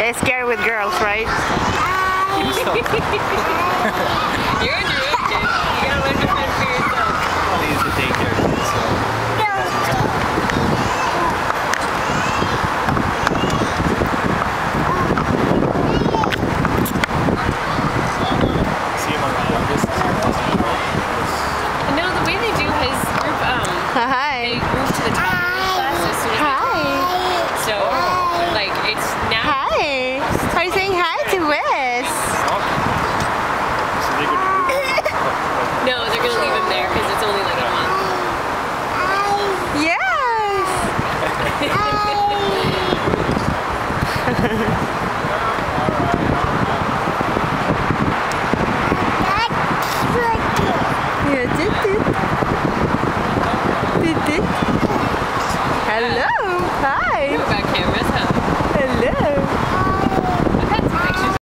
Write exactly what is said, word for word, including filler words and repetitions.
Yeah, scary with girls, right? You're in your own kid. You gotta learn to fend for yourself. I'll use the daycare, so. See him on the youngest. No, the way they do his group, um, Hi. they move to the top of the class as soon as Hi. they So, like, it's now. Hi. Are you saying hi to Wes? No, they're gonna leave him there because it's only like a month. Yes.